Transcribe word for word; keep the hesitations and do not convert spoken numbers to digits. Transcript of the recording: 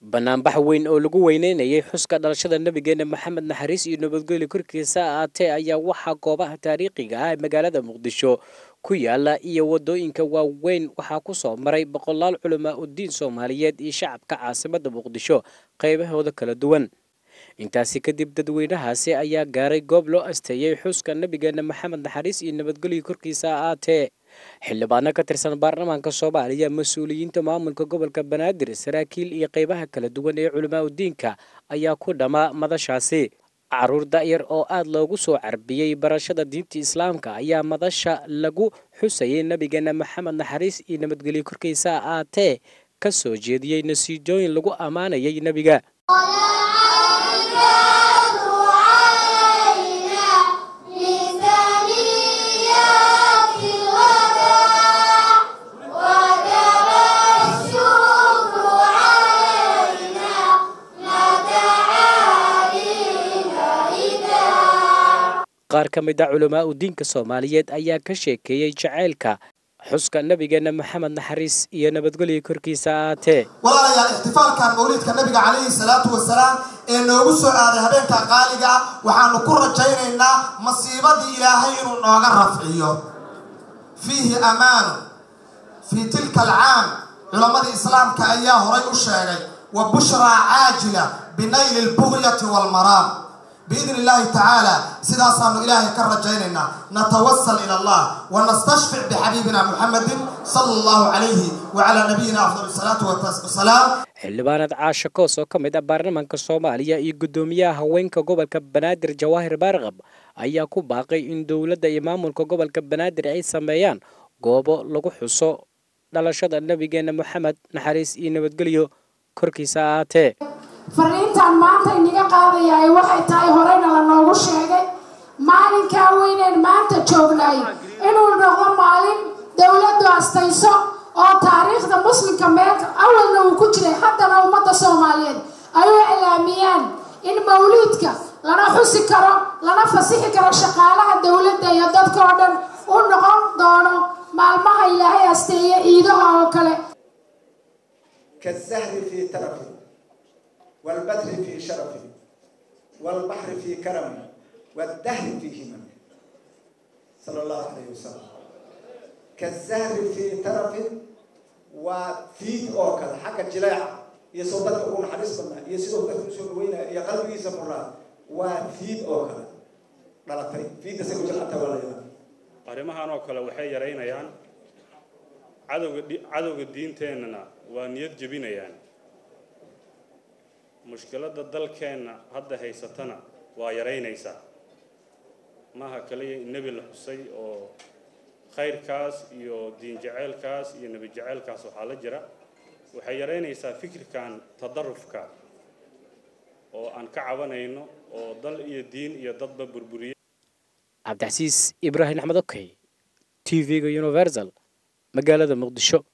banaanbax weyn oo lagu weyneynayay xuska dhalashada nabigeena maxamed naxariis iyo nabadgelyo korkiisa aatee ayaa waxaa goobaha taariikhiga ah ee magaalada muqdisho ku yaala iyo wadooyinka waaweyn waxaa ku soo maray boqolaal culamaa u diin Soomaaliyeed iyo shacabka caasimadda muqdisho qaybahooda kala duwan. intaasi kadib dadweynahaasi ayaa gaaray goob loo asteeyay xuska nabigeena maxamed naxariis iyo nabadgelyo korkiisa aatee xildhibaano ka tirsan baarlamaanka Soomaaliya mas'uuliyiinta maamulka gobolka Banaadir saraakiil iyo qaybaha kala duwan ee culamaa u diinka ayaa ku dhama madashaasi. caruur da'yar oo aad loogu soo carbiyay barashada diinta islaamka ayaa madasha lagu xusayay nabigeena maxamed naxariis iyo nabadgelyo korkiisa aatee ka soo jeediyay nasiijooyin lagu amaanayay nabiga. qaar ka mid ah culamaa u diinka Soomaaliyeed ayaa ka sheekeeyay jaceylka xuska nabigeena maxamed naxariis iyo nabadgelyo korkiisa aatee. walaalayaal ihtifaalkan mawlidka nabiga calayhi salaatu wasalaam ee noogu soo aaday habeenka qaaliga waxaanu ku rajaynaynaa masiibadii ilaahay inuu nooga rafciyo fiihi amaan fi tilka alcaam. culamadii islaamka ayaa horay u sheegay wa bushraa caajila binayli lbugyati walmaraam. بإذن الله تعالى سيداسان إلهي كرجيننا نتوسل إلى الله ونستشفع بحبيبنا محمد صلى الله عليه وعلى نبينا أفضل الصلاة والسلام. xildhibaanad caasha koos oo ka mid ah baarlamaanka Soomaaliya iyo gudoomiyaha haweenka gobolka Banaadir Jawaahir Baarqab ayaa ku baaqay in dawladda iyo maamulka gobolka Banaadir ay sameeyaan goobo lagu xuso dhalashada nabigeena maxamed naxariis iyo nabadgelyo korkiisa aatee. fariintan maanta inaga qaadayay waxay tahay horeyna la noogu sheegay maalinka weyneen maanta joognay inuu noqdo maalin dawladdu astayso oo taariikhda muslimka meel awalna uu ku jiray haddana ummadda Soomaaliyeed ay u ilaamiyaan in mawlidka lana xusi karo lana fasixi karo shaqaalaha dawladda iyo dadka oo dhan u noqon doono maalmaha Ilaahay asteeye ciidaha oo kale. كالزهر في ترفه والبدر في شرفه والبحر في كرمه والدهر في هممه صلى الله عليه وسلم. كالزهر في ترفه وفي أوكل حق الجلاع يصوبك أقول حريص بنا يسيرك تمشون وين يا قلبي سفرة وفي أوكل غلطي في تسوي جلعة ولا يلا. arrimahan oo kale waxay yareynayaan cadawga cadawga diinteenna waa niyad jabinayaan. mushkiladda dalkeena hadda haysatana waa yareynaysaa maaha kaliya nabi la xusay oo khayrkaas iyo diin jaceelkaas iyo nabi jaceelkaas waxa la jira waxay yareynaysaa fikirkan tadarrufka oo aan ka cabanayno oo dal iyo diin iyo dadba burburiye. Cabdicasiis Ibrahim Axmed Okay T V-ga Universal magaalada Muqdisho.